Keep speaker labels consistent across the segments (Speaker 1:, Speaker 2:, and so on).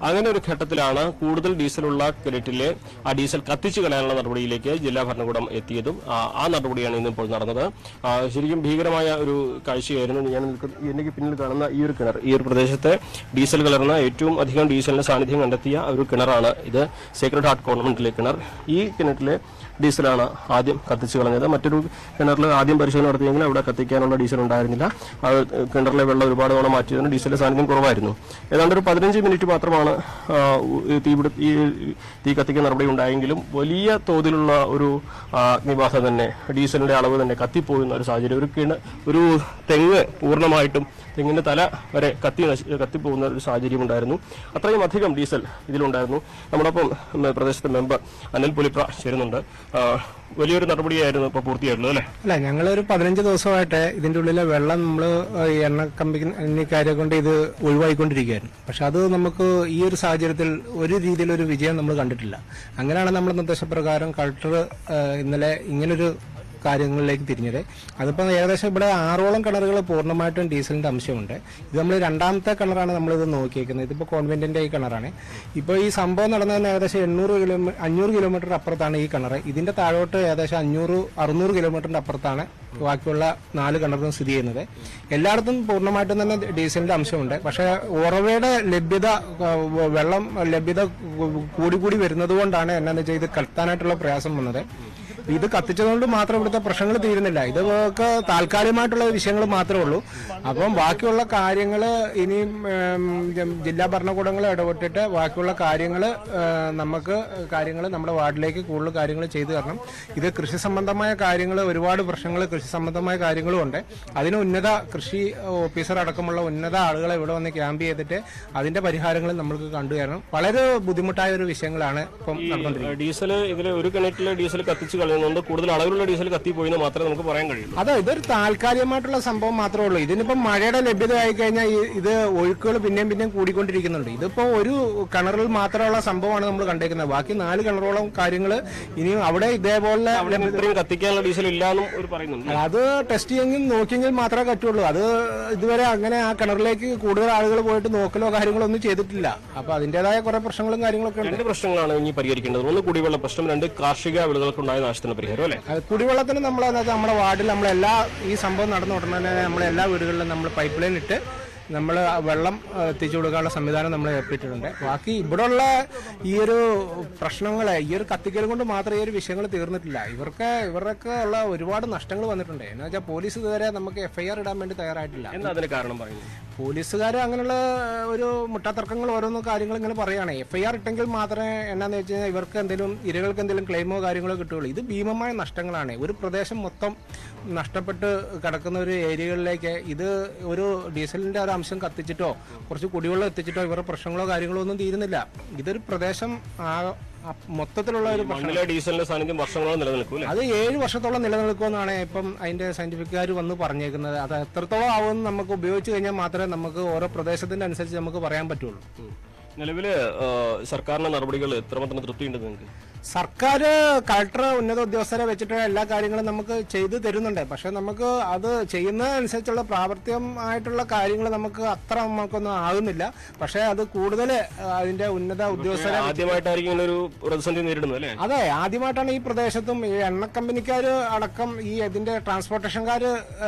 Speaker 1: അങ്ങനെ ഒരു ഘട്ടത്തിലാണ് കൂടുതൽ ഡീസലുള്ള കിണറ്റിലെ ആ ഡീസൽ കത്തിച്ചു കളയാനുള്ള നടപടിയിലേക്ക് ജില്ലാ ഭരണകൂടം എത്തിയതും ആ നടപടിയാണ് ഇന്നിപ്പോൾ നടന്നത്. ശരിക്കും ഭീകരമായ ഒരു കാഴ്ചയായിരുന്നു. ഞാൻ എനിക്ക് പിന്നിൽ കാണുന്ന ഈ ഒരു കിണർ, ഈ ഒരു പ്രദേശത്തെ ഡീസൽ കലർന്ന ഏറ്റവും അധികം ഡീസലിന്റെ സാന്നിധ്യം കണ്ടെത്തിയ ഒരു കിണറാണ് ഇത്. സേക്രഡ് ഹാർട്ട് കോൺവെന്റിലെ കിണർ. ഈ കിണറ്റിലെ ഡീസലാണ് ആദ്യം കത്തിച്ചു കളഞ്ഞത്. മറ്റൊരു കിണറിൽ ആദ്യം പരിശോധന നടത്തിയെങ്കിൽ അവിടെ കത്തിക്കാനുള്ള ഡീസൽ ഉണ്ടായിരുന്നില്ല. കിണറിലെ വെള്ളം ഒരുപാട് തവണ മാറ്റിയതിന് ഡീസലിന്റെ സാന്നിധ്യം കുറവായിരുന്നു. ഏതാണ്ട് ഒരു 15 മിനിറ്റ് മാത്രമാണ് തീ കത്തിക്കാൻ നടപടി ഉണ്ടായെങ്കിലും വലിയ തോതിലുള്ള ഒരു അഗ്നിബാധ തന്നെ, ഡീസലിന്റെ അളവ് തന്നെ കത്തിപ്പോകുന്ന ഒരു സാഹചര്യം. ഒരു തെങ്ങ് പൂർണ്ണമായിട്ടും തെങ്ങിന്റെ തല വരെ കത്തിപ്പോകുന്ന ഒരു സാഹചര്യം ഉണ്ടായിരുന്നു. അത്രയും അധികം ഡീസൽ ഇതിലുണ്ടായിരുന്നു. നമ്മളൊപ്പം പ്രദേശത്തെ മെമ്പർ അനിൽ പുലിപ്ര ചേരുന്നുണ്ട്. വലിയൊരു നടപടിയായിരുന്നു ഇപ്പോൾ പൂർത്തിയായിട്ടുള്ളത് അല്ലേ?
Speaker 2: അല്ല, ഞങ്ങളൊരു 15 ദിവസമായിട്ട് ഇതിന്റെ ഉള്ളിലെ വെള്ളം നമ്മൾ എണ്ണ കമ്പനിക്കാരെ കൊണ്ട് ഇത് ഒഴിവായിക്കൊണ്ടിരിക്കുകയായിരുന്നു. പക്ഷെ അത് നമുക്ക് ഈ ഒരു സാഹചര്യത്തിൽ ഒരു രീതിയിലൊരു വിജയം നമ്മൾ കണ്ടിട്ടില്ല. അങ്ങനെയാണ് നമ്മുടെ നിർദ്ദേശപ്രകാരം കളക്ടർ ഇന്നലെ ഇങ്ങനൊരു കാര്യങ്ങളിലേക്ക് തിരിഞ്ഞത്. അതിപ്പോൾ ഏകദേശം ഇവിടെ 6ഓളം കിണറുകൾ പൂർണ്ണമായിട്ടും ഡീസലിന്റെ അംശമുണ്ട്. ഇത് നമ്മൾ രണ്ടാമത്തെ കിണറാണ് നമ്മളിത് നോക്കിയേക്കുന്നത്. ഇതിപ്പോൾ കോൺവെന്റിന്റെ ഈ കിണറാണ്. ഇപ്പോൾ ഈ സംഭവം നടന്നതിന് ഏകദേശം 500 കിലോമീറ്റർ അപ്പുറത്താണ് ഈ കിണർ. ഇതിന്റെ താഴോട്ട് ഏകദേശം 500-600 കിലോമീറ്ററിന്റെ അപ്പുറത്താണ് ബാക്കിയുള്ള 4 കിണറും സ്ഥിതി ചെയ്യുന്നത്. എല്ലായിടത്തും പൂർണ്ണമായിട്ടും തന്നെ ഡീസലിന്റെ അംശമുണ്ട്. പക്ഷേ ഉറവയുടെ ലഭ്യത, വെള്ളം ലഭ്യത കൂടി വരുന്നത് കൊണ്ടാണ് എന്നാന്ന് വെച്ചാൽ ഇത് കത്താനായിട്ടുള്ള പ്രയാസം വന്നത്. ഇത് കത്തിച്ചതുകൊണ്ട് മാത്രം ഇവിടുത്തെ പ്രശ്നങ്ങൾ തീരുന്നില്ല. ഇതൊക്കെ താൽക്കാലികമായിട്ടുള്ള വിഷയങ്ങൾ മാത്രമേ ഉള്ളൂ. അപ്പം ബാക്കിയുള്ള കാര്യങ്ങൾ ഇനിയും ജില്ലാ ഭരണകൂടങ്ങൾ ഇടപെട്ടിട്ട് ബാക്കിയുള്ള കാര്യങ്ങൾ നമ്മുടെ വാർഡിലേക്ക് കൂടുതൽ കാര്യങ്ങൾ ചെയ്തു തരണം. ഇത് കൃഷി സംബന്ധമായ കാര്യങ്ങൾ, ഒരുപാട് പ്രശ്നങ്ങൾ കൃഷി സംബന്ധമായ കാര്യങ്ങളും ഉണ്ട്. അതിന് ഉന്നത കൃഷി ഓഫീസർ അടക്കമുള്ള ഉന്നത ആളുകളെ ഇവിടെ വന്ന് ക്യാമ്പ് ചെയ്തിട്ട് അതിന്റെ പരിഹാരങ്ങൾ നമ്മൾക്ക് കണ്ടുതരണം. വളരെ ബുദ്ധിമുട്ടായ ഒരു വിഷയങ്ങളാണ് ഇപ്പം നടന്നുകൊണ്ടിരിക്കുന്നത്.
Speaker 1: ഡീസൽ ഇതിൽ ഒരു കിണറ്റിലെ ഡീസൽ കത്തിച്ചു കൂടുതൽ അളവിലുള്ള ഡീസൽ കത്തിപ്പോയിന്ന് മാത്രമേ നമുക്ക് പറയാൻ കഴിയൂ.
Speaker 2: അതെ, ഇതൊരു താൽക്കാലികമായിട്ടുള്ള സംഭവം മാത്രമേ ഉള്ളൂ. ഇതിനിപ്പം മഴയുടെ ലഭ്യത ആയി കഴിഞ്ഞാൽ ഇത് ഒഴുക്കുകൾ പിന്നെയും കൂടിക്കൊണ്ടിരിക്കുന്നുണ്ട്. ഇതിപ്പോ ഒരു കിണറിൽ മാത്രമുള്ള സംഭവമാണ് നമ്മൾ കണ്ടേക്കുന്നത്. ബാക്കി 4 കിണറോളം കാര്യങ്ങൾ ഇനിയും അവിടെ ഇതേപോലെ
Speaker 1: കത്തിക്കാനുള്ള ഡീസൽ ഇല്ലാന്നും പറയുന്നുണ്ട്.
Speaker 2: അത് ടെസ്റ്റ് ചെയ്യെങ്കിൽ നോക്കിയെങ്കിൽ മാത്രമേ പറ്റുള്ളൂ. അത് ഇതുവരെ അങ്ങനെ ആ കിണറിലേക്ക് കൂടുതൽ ആളുകൾ പോയിട്ട് നോക്കലോ കാര്യങ്ങളോ ഒന്നും ചെയ്തിട്ടില്ല. അപ്പൊ അതിന്റേതായ കുറെ പ്രശ്നങ്ങളും കാര്യങ്ങളൊക്കെ ഉണ്ട്.
Speaker 1: 2 പ്രശ്നങ്ങളാണ് ഇനി പരിഹരിക്കേണ്ടത്. 1 കുടിവെള്ള പ്രശ്നം, 2 കാർഷിക വിളകൾക്കുണ്ടായ നാശത്തിന് പരിഹാരം അല്ലേ?
Speaker 2: കുടിവെള്ളത്തിന് നമ്മുടെ വാർഡിൽ ഈ സംഭവം നടന്നു ഉടനെ തന്നെ നമ്മളെല്ലാ വീടുകളിലും നമ്മൾ പൈപ്പ് ലൈൻ ഇട്ട് നമ്മൾ വെള്ളം എത്തിച്ചു കൊടുക്കാനുള്ള സംവിധാനം നമ്മൾ ഏർപ്പെട്ടിട്ടുണ്ട്. ബാക്കി ഇവിടെയുള്ള ഈ ഒരു പ്രശ്നങ്ങളെ ഈ ഒരു കത്തിക്കൽ കൊണ്ട് മാത്രമേ ഈ ഒരു വിഷയങ്ങൾ തീർന്നിട്ടില്ല. ഇവരൊക്കെ ഉള്ള ഒരുപാട് നഷ്ടങ്ങൾ വന്നിട്ടുണ്ട്. എന്ന് വെച്ചാൽ പോലീസ് ഇതുവരെ നമുക്ക് FIR ഇടാൻ വേണ്ടി തയ്യാറായിട്ടില്ല.
Speaker 1: എന്താ അതിന് കാരണം പറയുന്നത്?
Speaker 2: പോലീസുകാർ അങ്ങനെയുള്ള ഒരു മുട്ടാത്തർക്കങ്ങൾ ഓരോന്നോ കാര്യങ്ങൾ ഇങ്ങനെ പറയുകയാണ്. FIR ഇട്ടെങ്കിൽ മാത്രമേ എന്നാന്ന് വെച്ച് കഴിഞ്ഞാൽ ഇരകൾക്ക് എന്തെങ്കിലും ക്ലെയിമോ കാര്യങ്ങളോ കിട്ടുകയുള്ളൂ. ഇത് ഭീമമായ നഷ്ടങ്ങളാണ്. ഒരു പ്രദേശം മൊത്തം നഷ്ടപ്പെട്ട് കിടക്കുന്ന ഒരു ഏരിയകളിലേക്ക് ഇത് ഒരു ഡീസലിന്റെ ഒരു അംശം കത്തിച്ചിട്ടോ കുറച്ച് കുടിവെള്ളം എത്തിച്ചിട്ടോ ഇവരുടെ പ്രശ്നങ്ങളോ കാര്യങ്ങളോ ഒന്നും തീരുന്നില്ല. ഇതൊരു പ്രദേശം മൊത്തത്തിലുള്ള ഒരു പ്രശ്നം.
Speaker 1: ഡീസലിന്റെ സാന്നിധ്യം വർഷങ്ങളോളം നിലനിൽക്കും.
Speaker 2: അത് 7 വർഷത്തോളം നിലനിൽക്കുമെന്നാണ് ഇപ്പം അതിന്റെ സയന്റിഫിക്കുകാർ വന്ന് പറഞ്ഞേക്കുന്നത്. അത് എത്രത്തോളം ആവുമെന്ന് നമുക്ക് ഉപയോഗിച്ച് കഴിഞ്ഞാൽ മാത്രമേ നമുക്ക് ഓരോ പ്രദേശത്തിന്റെ അനുസരിച്ച് നമുക്ക് പറയാൻ പറ്റുള്ളൂ.
Speaker 1: നിലവില് സർക്കാരിന്റെ നടപടികൾ എത്രമാത്രം തൃപ്തിയുണ്ട് നിങ്ങൾക്ക്?
Speaker 2: സർക്കാർ കളക്ടർ ഉന്നത ഉദ്യോഗസ്ഥരെ വെച്ചിട്ട് എല്ലാ കാര്യങ്ങളും നമുക്ക് ചെയ്തു തരുന്നുണ്ട്. പക്ഷെ നമുക്ക് അത് ചെയ്യുന്നതനുസരിച്ചുള്ള പ്രാവർത്തികമായിട്ടുള്ള കാര്യങ്ങൾ നമുക്ക് അത്ര നമുക്കൊന്നും ആകുന്നില്ല. പക്ഷെ അത് കൂടുതൽ അതിന്റെ ഉന്നത ഉദ്യോഗസ്ഥരെ
Speaker 1: ആദ്യമായിട്ടായിരിക്കും ഒരു പ്രതിസന്ധി നേരിടുന്നത് അല്ലേ?
Speaker 2: അതെ, ആദ്യമായിട്ടാണ് ഈ പ്രദേശത്തും ഈ എണ്ണ കമ്പനിക്കാർ അടക്കം ഈ ഇതിന്റെ ട്രാൻസ്പോർട്ടേഷൻകാർ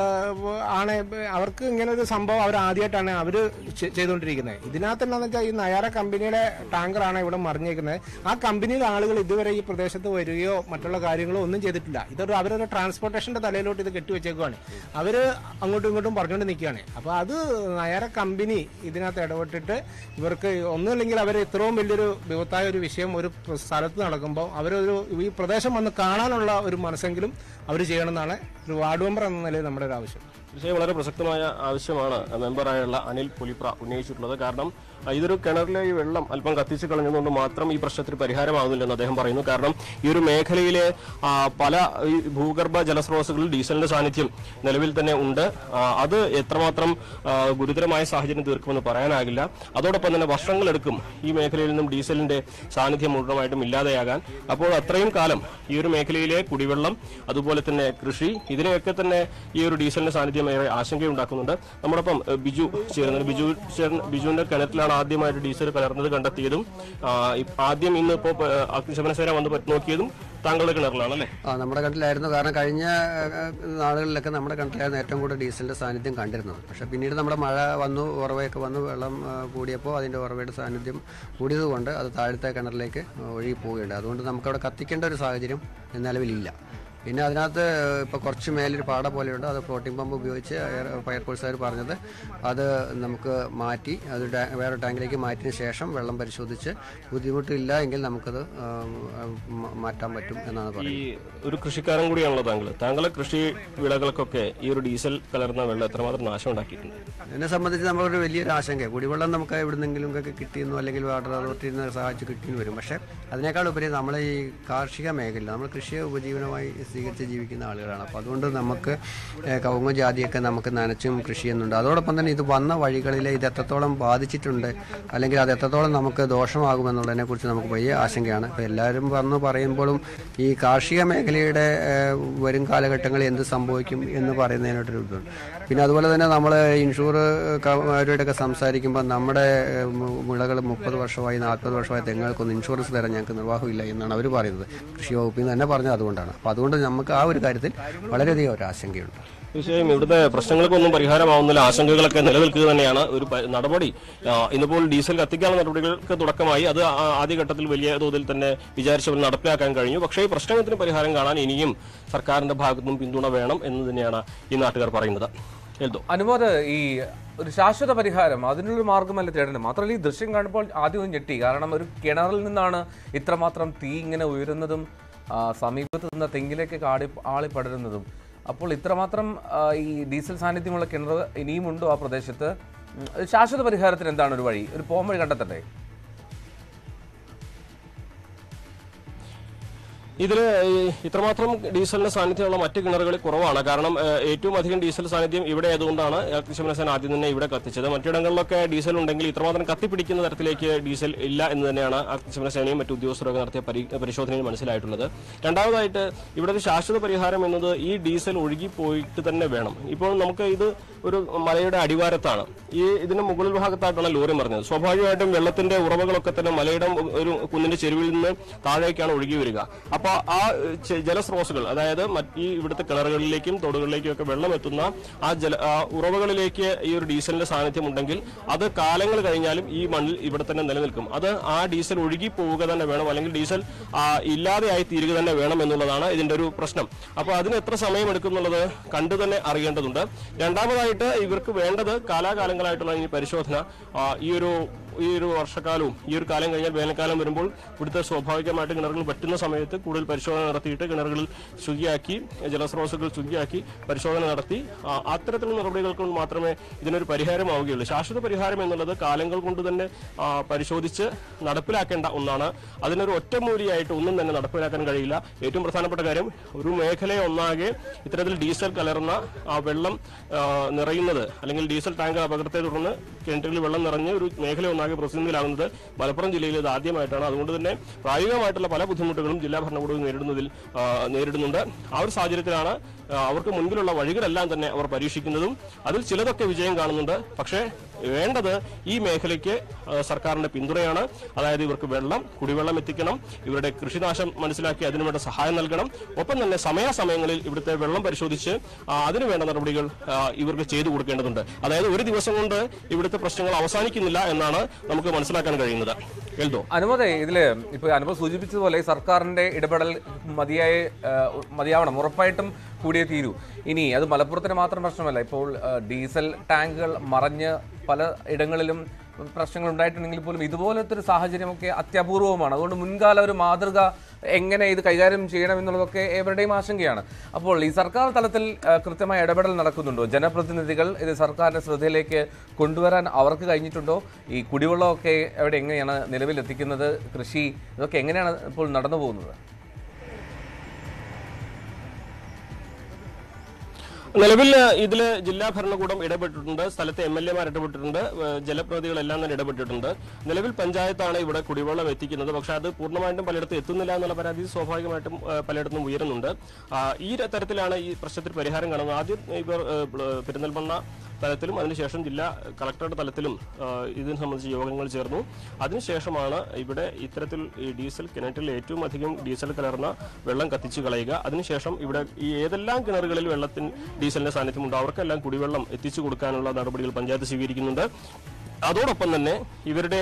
Speaker 2: ആണ്. അവർക്ക് ഇങ്ങനെ ഒരു സംഭവം അവർ ആദ്യമായിട്ടാണ് അവർ ചെയ്തുകൊണ്ടിരിക്കുന്നത്. ഇതിനകത്ത് എന്താണെന്ന് വെച്ചാൽ ഈ നയാറ കമ്പനിയുടെ ടാങ്കറാണ് ഇവിടെ മറിഞ്ഞേക്കുന്നത്. ആ കമ്പനിയിലെ ആളുകൾ ഇതുവരെ ഈ പ്രദേശത്ത് വരികയോ മറ്റുള്ള കാര്യങ്ങളോ ഒന്നും ചെയ്തിട്ടില്ല. അവരൊരു ട്രാൻസ്പോർട്ടേഷന്റെ തലയിലോട്ട് ഇത് കെട്ടിവെച്ചേക്കുവാണ്. അവര് അങ്ങോട്ടും ഇങ്ങോട്ടും പറഞ്ഞുകൊണ്ട് നിൽക്കുകയാണ്. അപ്പൊ അത് നയറ കമ്പനി ഇതിനകത്ത് ഇടപെട്ടിട്ട് ഇവർക്ക് ഒന്നുമില്ലെങ്കിൽ അവർ ഇത്രയും വലിയൊരു വിപത്തായ ഒരു വിഷയം ഒരു സ്ഥലത്ത് നടക്കുമ്പോൾ ഈ പ്രദേശം വന്ന് കാണാനുള്ള ഒരു മനസ്സെങ്കിലും അവർ ചെയ്യണമെന്നാണ് ഒരു വാർഡ് മെമ്പർ എന്ന നിലയിൽ നമ്മുടെ ഒരു ആവശ്യം.
Speaker 1: തീർച്ചയായും വളരെ പ്രസക്തമായ ആവശ്യമാണ് മെമ്പറായുള്ള അനിൽ പുലിപ്ര ഉന്നയിച്ചിട്ടുള്ളത്. കാരണം ഇതൊരു കിണറിലെ ഈ വെള്ളം അല്പം കത്തിച്ചു കളഞ്ഞതുകൊണ്ട് മാത്രം ഈ പ്രശ്നത്തിന് പരിഹാരമാകുന്നില്ലെന്ന് അദ്ദേഹം പറയുന്നു. കാരണം ഈ ഒരു മേഖലയിലെ പല ഭൂഗർഭ ജലസ്രോതസ്സുകളിൽ ഡീസലിന്റെ സാന്നിധ്യം നിലവിൽ തന്നെ ഉണ്ട്. അത് എത്രമാത്രം ഗുരുതരമായ സാഹചര്യം തീർക്കുമെന്ന് പറയാനാകില്ല. അതോടൊപ്പം തന്നെ വർഷങ്ങളെടുക്കും ഈ മേഖലയിൽ നിന്നും ഡീസലിന്റെ സാന്നിധ്യം പൂർണ്ണമായിട്ടും ഇല്ലാതെയാകാൻ. അപ്പോൾ അത്രയും കാലം ഈ ഒരു മേഖലയിലെ കുടിവെള്ളം അതുപോലെ അതുപോലെ തന്നെ കൃഷി, ഇതിനെയൊക്കെ തന്നെ ഈ ഒരു ഡീസലിന്റെ സാന്നിധ്യം ഏറെ ആശങ്കയുണ്ടാക്കുന്നുണ്ട്. നമ്മോടൊപ്പം ബിജു ചേരുന്നത്. ബിജുവിന്റെ കിണറ്റിലാണ് ആദ്യമായിട്ട് ഡീസൽ കലർന്നത് കണ്ടെത്തിയതും ആദ്യം ഇന്ന് ഇപ്പോൾ അഗ്നിശമന സേന വന്ന് നോക്കിയതും താങ്കളുടെ കിണറിലാണ് അല്ലേ?
Speaker 3: നമ്മുടെ കിണറ്റിലായിരുന്നു. കാരണം കഴിഞ്ഞ നാളുകളിലൊക്കെ നമ്മുടെ കിണറ്റിലായിരുന്നു ഏറ്റവും കൂടുതൽ ഡീസലിന്റെ സാന്നിധ്യം കണ്ടിരുന്നത്. പക്ഷേ പിന്നീട് നമ്മുടെ മഴ വന്നു, ഉറവയൊക്കെ വന്നു, വെള്ളം കൂടിയപ്പോൾ അതിന്റെ ഉറവയുടെ സാന്നിധ്യം കൂടിയതുകൊണ്ട് അത് താഴത്തെ കിണറിലേക്ക് ഒഴുകി പോവുകയുണ്ട്. അതുകൊണ്ട് നമുക്കവിടെ കത്തിക്കേണ്ട ഒരു സാഹചര്യം നിലവിലില്ല. പിന്നെ അതിനകത്ത് ഇപ്പോൾ കുറച്ച് മേലൊരു പാട പോലെയുണ്ട്. അത് ഫ്ലോട്ടിംഗ് പമ്പ് ഉപയോഗിച്ച് ഫയർഫോഴ്സുകാർ പറഞ്ഞത് അത് നമുക്ക് മാറ്റി അത് വേറെ ടാങ്കിലേക്ക് മാറ്റിയതിന് ശേഷം വെള്ളം പരിശോധിച്ച് ബുദ്ധിമുട്ടില്ല എങ്കിൽ നമുക്കത് മാറ്റാൻ പറ്റും എന്നാണ് പറയുന്നത്.
Speaker 1: ഈ ഒരു കൃഷിക്കാരൻ കൂടിയാണല്ലോ താങ്കളെ കൃഷി വിളകൾക്കൊക്കെ ഈ ഒരു ഡീസൽ കലർന്ന വെള്ളം എത്രമാത്രം നാശം ഉണ്ടാക്കിയിട്ടുണ്ട്?
Speaker 3: എന്നെ സംബന്ധിച്ച് നമ്മളൊരു വലിയൊരു ആശങ്ക, കുടിവെള്ളം നമുക്ക് എവിടുന്നെങ്കിലും ഒക്കെ കിട്ടിയെന്നോ അല്ലെങ്കിൽ വാട്ടർ അതോറിറ്റിയിൽ നിന്ന് സഹായിച്ച് കിട്ടിയെന്ന് വരും. പക്ഷേ അതിനേക്കാൾ ഉപരി നമ്മളെ ഈ കാർഷിക മേഖല, നമ്മൾ കൃഷിയെ ഉപജീവനമായി സ്വീകരിച്ച് ജീവിക്കുന്ന ആളുകളാണ്. അപ്പോൾ അതുകൊണ്ട് നമുക്ക് കവുങ്ങ് ജാതിയൊക്കെ നമുക്ക് നനച്ചും കൃഷി ചെയ്യുന്നുണ്ട്. അതോടൊപ്പം തന്നെ ഇത് വന്ന വഴികളിൽ ഇത് എത്രത്തോളം ബാധിച്ചിട്ടുണ്ട് അല്ലെങ്കിൽ അത് എത്രത്തോളം നമുക്ക് ദോഷമാകുമെന്നുള്ളതിനെ കുറിച്ച് നമുക്ക് വലിയ ആശങ്കയാണ്. ഇപ്പോൾ എല്ലാവരും വന്ന് പറയുമ്പോഴും ഈ കാർഷിക മേഖലയുടെ വരും കാലഘട്ടങ്ങളിൽ എന്ത് സംഭവിക്കും എന്ന് പറയുന്നതിനോട്ടൊരു ഇതുണ്ട്. പിന്നെ അതുപോലെ തന്നെ നമ്മൾ ഇൻഷുറുകാരോടൊക്കെ സംസാരിക്കുമ്പോൾ നമ്മുടെ വിളകൾ 30 വർഷമായി 40 വർഷമായി തെങ്ങുകൾക്കൊന്നും ഇൻഷുറൻസ് തരാൻ ഞങ്ങൾക്ക് നിർവാഹമില്ല എന്നാണ് അവർ പറയുന്നത്. കൃഷി വകുപ്പിൽ നിന്ന് തന്നെ പറഞ്ഞത് അതുകൊണ്ടാണ്. അപ്പോൾ അതുകൊണ്ട് നമുക്ക് ആ ഒരു കാര്യത്തിൽ വളരെയധികം ഒരു ആശങ്കയുണ്ട്.
Speaker 1: തീർച്ചയായും ഇവിടുത്തെ പ്രശ്നങ്ങൾക്കൊന്നും പരിഹാരമാവുന്നില്ല, ആശങ്കകളൊക്കെ നിലനിൽക്കുക തന്നെയാണ്. ഒരു നടപടി ഇന്നിപ്പോൾ ഡീസൽ കത്തിക്കാനുള്ള നടപടികൾക്ക് തുടക്കമായി. അത് ആദ്യഘട്ടത്തിൽ വലിയ തോതിൽ തന്നെ വിചാരിച്ചവർ നടപ്പിലാക്കാൻ കഴിഞ്ഞു. പക്ഷേ ഈ പ്രശ്നത്തിന് പരിഹാരം കാണാൻ ഇനിയും സർക്കാരിന്റെ ഭാഗത്തുനിന്നും പിന്തുണ വേണം എന്ന് തന്നെയാണ് ഈ നാട്ടുകാർ പറയുന്നത്.
Speaker 4: അനുമോദ്, ഈ ഒരു ശാശ്വത പരിഹാരം അതിനുള്ളൊരു മാർഗമല്ല തേടേണ്ടത്. മാത്രമല്ല ഈ ദൃശ്യം കാണുമ്പോൾ ആദ്യം ഒന്ന് ഞെട്ടി. കാരണം ഒരു കിണറിൽ നിന്നാണ് ഇത്രമാത്രം തീ ഇങ്ങനെ ഉയരുന്നതും സമീപത്ത് നിന്ന് തെങ്ങിലേക്ക് ആളി പടരുന്നതും. അപ്പോൾ ഇത്രമാത്രം ഈ ഡീസൽ സാന്നിധ്യമുള്ള കിണർ ഇനിയുമുണ്ടോ ആ പ്രദേശത്ത്? ശാശ്വത പരിഹാരത്തിന് എന്താണ് ഒരു വഴി, ഒരു പോംവഴി കണ്ടെത്തണ്ടേ?
Speaker 1: ഇതിൽ ഇത്രമാത്രം ഡീസലിന്റെ സാന്നിധ്യമുള്ള മറ്റ് കിണറുകളിൽ കുറവാണ്. കാരണം ഏറ്റവും അധികം ഡീസൽ സാന്നിധ്യം ഇവിടെ ആയതുകൊണ്ടാണ് അഗ്നിശമന സേന ആദ്യം തന്നെ ഇവിടെ കത്തിച്ചത്. മറ്റിടങ്ങളിലൊക്കെ ഡീസൽ ഉണ്ടെങ്കിൽ ഇത്രമാത്രം കത്തിപ്പിടിക്കുന്ന തരത്തിലേക്ക് ഡീസൽ ഇല്ല എന്ന് തന്നെയാണ് അഗ്നിശമന സേനയും മറ്റു ഉദ്യോഗസ്ഥരൊക്കെ നടത്തിയ പരിശോധനയിൽ മനസ്സിലായിട്ടുള്ളത്. രണ്ടാമതായിട്ട് ഇവിടെ ഒരു ശാശ്വത പരിഹാരം എന്നത് ഈ ഡീസൽ ഒഴുകിപ്പോയിട്ട് തന്നെ വേണം. ഇപ്പോൾ നമുക്ക് ഇത് ഒരു മലയുടെ അടിവാരത്താണ്, ഇതിന് മുകളിൽ ഭാഗത്തായിട്ടാണ് ലോറി മറിഞ്ഞത്. സ്വാഭാവികമായിട്ടും വെള്ളത്തിന്റെ ഉറവകളൊക്കെ തന്നെ മലയുടെ ഒരു കുന്നിന്റെ ചെരുവിൽ നിന്ന് താഴേക്കാണ് ഒഴുകി വരിക. അപ്പോൾ ആ ജലസ്രോതസ്സുകൾ, അതായത് ഈ ഇവിടുത്തെ കിണറുകളിലേക്കും തോടുകളിലേക്കും ഒക്കെ വെള്ളം എത്തുന്ന ആ ഉറവകളിലേക്ക് ഈ ഒരു ഡീസലിന്റെ സാന്നിധ്യം ഉണ്ടെങ്കിൽ അത് കാലങ്ങൾ കഴിഞ്ഞാലും ഈ മണ്ണിൽ ഇവിടെ തന്നെ നിലനിൽക്കും. അത് ആ ഡീസൽ ഒഴുകി പോവുക തന്നെ വേണം, അല്ലെങ്കിൽ ഡീസൽ ഇല്ലാതെയായി തീരുക തന്നെ വേണം എന്നുള്ളതാണ് ഇതിന്റെ ഒരു പ്രശ്നം. അപ്പോൾ അതിന് എത്ര സമയം എടുക്കും എന്നുള്ളത് കണ്ടു തന്നെ അറിയേണ്ടതുണ്ട്. രണ്ടാമതായിട്ട് ഇവർക്ക് വേണ്ടത് കാലാകാലങ്ങളായിട്ടുള്ള ഈ പരിശോധന. ഈ ഒരു വർഷക്കാലവും ഈ ഒരു കാലം കഴിഞ്ഞാൽ വേനൽക്കാലം വരുമ്പോൾ ഇവിടുത്തെ സ്വാഭാവികമായിട്ട് കിണറുകൾ പറ്റുന്ന സമയത്ത് കൂടുതൽ പരിശോധന നടത്തിയിട്ട് കിണറുകളിൽ ശുചിയാക്കി, ജലസ്രോതസ്സുകൾ ശുചിയാക്കി പരിശോധന നടത്തി അത്തരത്തിലുള്ള നടപടികൾക്ക് മാത്രമേ ഇതിനൊരു പരിഹാരമാവുകയുള്ളൂ. ശാശ്വത പരിഹാരം എന്നുള്ളത് കാലങ്ങൾ കൊണ്ട് തന്നെ പരിശോധിച്ച് നടപ്പിലാക്കേണ്ട ഒന്നാണ്. അതിനൊരു ഒറ്റമൂലിയായിട്ട് ഒന്നും തന്നെ നടപ്പിലാക്കാൻ കഴിയില്ല. ഏറ്റവും പ്രധാനപ്പെട്ട കാര്യം, ഒരു മേഖലയെ ഒന്നാകെ ഇത്തരത്തിൽ ഡീസൽ കലർന്ന വെള്ളം നിറയുന്നത്, അല്ലെങ്കിൽ ഡീസൽ ടാങ്ക് അപകടത്തെ തുടർന്ന് കിണറ്റുകളിൽ വെള്ളം നിറഞ്ഞ് ഒരു മേഖല ഒന്നാകെ പ്രതിസന്ധിയിലാകുന്നത് മലപ്പുറം ജില്ലയിൽ ഇത് ആദ്യമായിട്ടാണ്. അതുകൊണ്ട് തന്നെ പ്രായോഗികമായിട്ടുള്ള പല ബുദ്ധിമുട്ടുകളും ജില്ലാ ഭരണകൂടം നേരിടുന്നുണ്ട്. ആ ഒരു സാഹചര്യത്തിലാണ് അവർക്ക് മുൻപിലുള്ള വഴികളെല്ലാം തന്നെ അവർ പരീക്ഷിക്കുന്നതും അതിൽ ചിലതൊക്കെ വിജയം കാണുന്നുണ്ട്. പക്ഷേ വേണ്ടത് ഈ മേഖലയ്ക്ക് സർക്കാരിന്റെ പിന്തുണയാണ്. അതായത് ഇവർക്ക് കുടിവെള്ളം എത്തിക്കണം, ഇവരുടെ കൃഷിനാശം മനസ്സിലാക്കി അതിനുവേണ്ട സഹായം നൽകണം. ഒപ്പം തന്നെ സമയാസമയങ്ങളിൽ ഇവിടുത്തെ വെള്ളം പരിശോധിച്ച് അതിനുവേണ്ട നടപടികൾ ഇവർക്ക് ചെയ്തു കൊടുക്കേണ്ടതുണ്ട്. അതായത് ഒരു ദിവസം കൊണ്ട് ഇവിടുത്തെ പ്രശ്നങ്ങൾ അവസാനിക്കുന്നില്ല എന്നാണ് നമുക്ക് മനസ്സിലാക്കാൻ കഴിയുന്നത്.
Speaker 4: അനുമതി, ഇതില് ഇപ്പൊ അനുമതി സൂചിപ്പിച്ചതുപോലെ സർക്കാരിന്റെ ഇടപെടൽ മതിയാവണം, ഉറപ്പായിട്ടും കൂടിയേ തീരൂ. ഇനി അത് മലപ്പുറത്തിന് മാത്രം പ്രശ്നമല്ല. ഇപ്പോൾ ഡീസൽ ടാങ്കുകൾ മറഞ്ഞ് പല ഇടങ്ങളിലും പ്രശ്നങ്ങൾ ഉണ്ടായിട്ടുണ്ടെങ്കിൽ പോലും ഇതുപോലത്തെ ഒരു സാഹചര്യമൊക്കെ അത്യപൂർവമാണ്. അതുകൊണ്ട് മുൻകാല ഒരു മാതൃക എങ്ങനെ ഇത് കൈകാര്യം ചെയ്യണം എന്നുള്ളതൊക്കെ ഏവരുടെയും ആശങ്കയാണ്. അപ്പോൾ ഈ സർക്കാർ തലത്തിൽ കൃത്യമായ ഇടപെടൽ നടക്കുന്നുണ്ടോ? ജനപ്രതിനിധികൾ ഇത് സർക്കാരിന്റെ ശ്രദ്ധയിലേക്ക് കൊണ്ടുവരാൻ അവർക്ക് കഴിഞ്ഞിട്ടുണ്ടോ? ഈ കുടിവെള്ളമൊക്കെ എങ്ങനെയാണ് നിലവിലെത്തിക്കുന്നത്? കൃഷി, ഇതൊക്കെ എങ്ങനെയാണ് ഇപ്പോൾ നടന്നു പോകുന്നത്?
Speaker 1: നിലവിൽ ഇതിൽ ജില്ലാ ഭരണകൂടം ഇടപെട്ടിട്ടുണ്ട്, സ്ഥലത്തെ MLA-മാർ ഇടപെട്ടിട്ടുണ്ട്, ജനപ്രതിനിധികളെല്ലാം തന്നെ ഇടപെട്ടിട്ടുണ്ട്. നിലവിൽ പഞ്ചായത്താണ് ഇവിടെ കുടിവെള്ളം എത്തിക്കുന്നത്. പക്ഷെ അത് പൂർണ്ണമായിട്ടും പലയിടത്തും എത്തുന്നില്ല എന്നുള്ള പരാതി സ്വാഭാവികമായിട്ടും പലയിടത്തും ഉയരുന്നുണ്ട്. ഈ തരത്തിലാണ് ഈ പ്രശ്നത്തിൽ പരിഹാരം കാണുന്നത്. ആദ്യം ഇവർ പെരിന്തൽമണ്ണ തലത്തിലും അതിനുശേഷം ജില്ലാ കളക്ടറുടെ തലത്തിലും ഇതിനെ സംബന്ധിച്ച് യോഗങ്ങൾ ചേർന്നു. അതിനുശേഷമാണ് ഇവിടെ ഇത്തരത്തിൽ ഈ ഡീസൽ കിണറ്റിൽ ഏറ്റവും അധികം ഡീസൽ കലർന്ന വെള്ളം കത്തിച്ചു കളയുക. അതിനുശേഷം ഇവിടെ ഈ ഏതെല്ലാം കിണറുകളിൽ ഡീസലിന്റെ സാന്നിധ്യമുണ്ട് അവർക്കെല്ലാം കുടിവെള്ളം എത്തിച്ചു കൊടുക്കാനുള്ള നടപടികൾ പഞ്ചായത്ത് സ്വീകരിക്കുന്നുണ്ട്. അതോടൊപ്പം തന്നെ ഇവരുടെ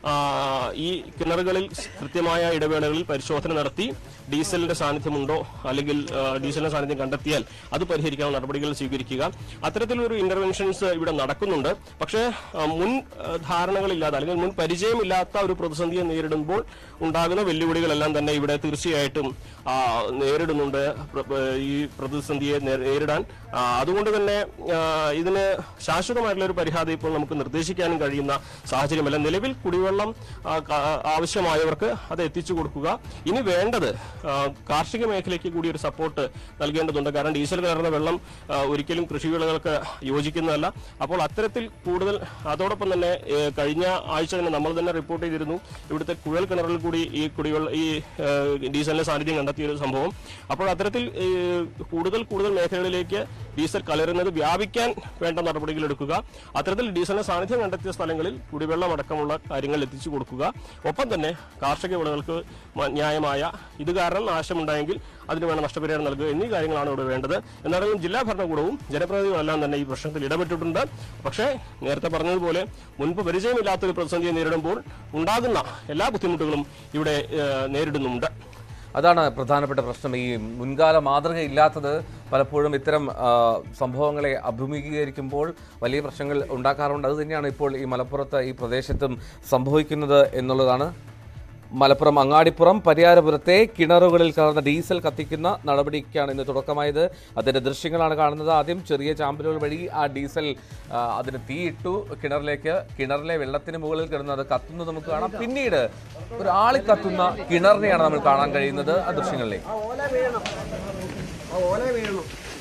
Speaker 1: ഈ കിണറുകളിൽ കൃത്യമായ ഇടവേളകളിൽ പരിശോധന നടത്തി ഡീസലിന്റെ സാന്നിധ്യമുണ്ടോ അല്ലെങ്കിൽ ഡീസലിന്റെ സാന്നിധ്യം കണ്ടെത്തിയാൽ അത് പരിഹരിക്കാനുള്ള നടപടികൾ സ്വീകരിക്കുക. അത്തരത്തിലൊരു ഇന്റർവെൻഷൻസ് ഇവിടെ നടക്കുന്നുണ്ട്. പക്ഷേ മുൻ ധാരണകളില്ലാത്ത അല്ലെങ്കിൽ മുൻ പരിചയമില്ലാത്ത ഒരു പ്രതിസന്ധിയെ നേരിടുമ്പോൾ ഉണ്ടാകുന്ന വെല്ലുവിളികളെല്ലാം തന്നെ ഇവിടെ തീർച്ചയായിട്ടും നേരിടുന്നുണ്ട്. ഈ പ്രതിസന്ധിയെ നേരിടാൻ അതുകൊണ്ട് തന്നെ ഇതിന് ശാശ്വതമായിട്ടുള്ള ഒരു പരിഹാരം ഇപ്പോൾ നമുക്ക് നിർദ്ദേശിക്കാനും കഴിയുന്ന സാഹചര്യമല്ല. നിലവിൽ കുടിവെള്ളം ആവശ്യമായവർക്ക് അത് എത്തിച്ചു കൊടുക്കുക. ഇനി വേണ്ടത് കാർഷിക മേഖലയ്ക്ക് കൂടി ഒരു സപ്പോർട്ട് നൽകേണ്ടതുണ്ട്. കാരണം ഡീസൽ കലർന്ന വെള്ളം ഒരിക്കലും കൃഷിവിളകൾക്ക് യോജിക്കുന്നതല്ല. അപ്പോൾ അത്തരത്തിൽ കൂടുതൽ അതോടൊപ്പം തന്നെ കഴിഞ്ഞ ആഴ്ച തന്നെ നമ്മൾ തന്നെ റിപ്പോർട്ട് ചെയ്തിരുന്നു ഇവിടുത്തെ കുഴൽ കിണറിൽ കൂടി ഈ ഡീസലിന്റെ സാന്നിധ്യം കണ്ടെത്തിയൊരു സംഭവം. അപ്പോൾ അത്തരത്തിൽ കൂടുതൽ മേഖലകളിലേക്ക് ഡീസൽ കലരുന്നത് വ്യാപിക്കാൻ വേണ്ട നടപടികൾ എടുക്കുക. അത്തരത്തിൽ ഡീസലിന്റെ സാന്നിധ്യം കണ്ടെത്തിയ സ്ഥലങ്ങളിൽ കുടിവെള്ളം അടക്കമുള്ള കാര്യങ്ങൾ എത്തിച്ചു കൊടുക്കുക. ഒപ്പം തന്നെ കാർഷിക വിളകൾക്ക് ന്യായമായ ഇത് കാരണം നാശമുണ്ടായെങ്കിൽ അതിന് വേണ്ട നഷ്ടപരിഹാരം നൽകുക എന്നീ കാര്യങ്ങളാണ് ഇവിടെ വേണ്ടത്. എന്നാലും ജില്ലാ ഭരണകൂടവും ജനപ്രതിനിധികളെല്ലാം തന്നെ ഈ പ്രശ്നത്തിൽ ഇടപെട്ടിട്ടുണ്ട്. പക്ഷേ നേരത്തെ പറഞ്ഞതുപോലെ മുൻപ് പരിചയമില്ലാത്തൊരു പ്രതിസന്ധിയെ നേരിടുമ്പോൾ ഉണ്ടാകുന്ന എല്ലാ ബുദ്ധിമുട്ടുകളും ഇവിടെ നേരിടുന്നുണ്ട്.
Speaker 4: അതാണ് പ്രധാനപ്പെട്ട പ്രശ്നം. ഈ മുൻകാല മാതൃക ഇല്ലാത്തത് പലപ്പോഴും ഇത്തരം സംഭവങ്ങളെ അഭിമുഖീകരിക്കുമ്പോൾ വലിയ പ്രശ്നങ്ങൾ ഉണ്ടാക്കാറുണ്ട്. അതുതന്നെയാണ് ഇപ്പോൾ ഈ മലപ്പുറത്ത് ഈ പ്രദേശത്തും സംഭവിക്കുന്നത് എന്നുള്ളതാണ്. മലപ്പുറം അങ്ങാടിപ്പുറം പരിയാരപുരത്തെ കിണറുകളിൽ കലർന്ന ഡീസൽ കത്തിക്കുന്ന നടപടിക്കാണ് ഇന്ന് തുടക്കമായത്. അതിന്റെ ദൃശ്യങ്ങളാണ് കാണുന്നത്. ആദ്യം ചെറിയ ചാമ്പലുകൾ വഴി ആ ഡീസൽ അതിന് തീയിട്ടു കിണറിലെ വെള്ളത്തിന് മുകളിൽ കിടന്ന് അത് കത്തുന്നത് നമുക്ക് കാണാം. പിന്നീട് ഒരു ആളി കത്തുന്ന കിണറിനെയാണ് നമ്മൾ കാണാൻ കഴിയുന്നത് ആ ദൃശ്യങ്ങളിലേക്ക്.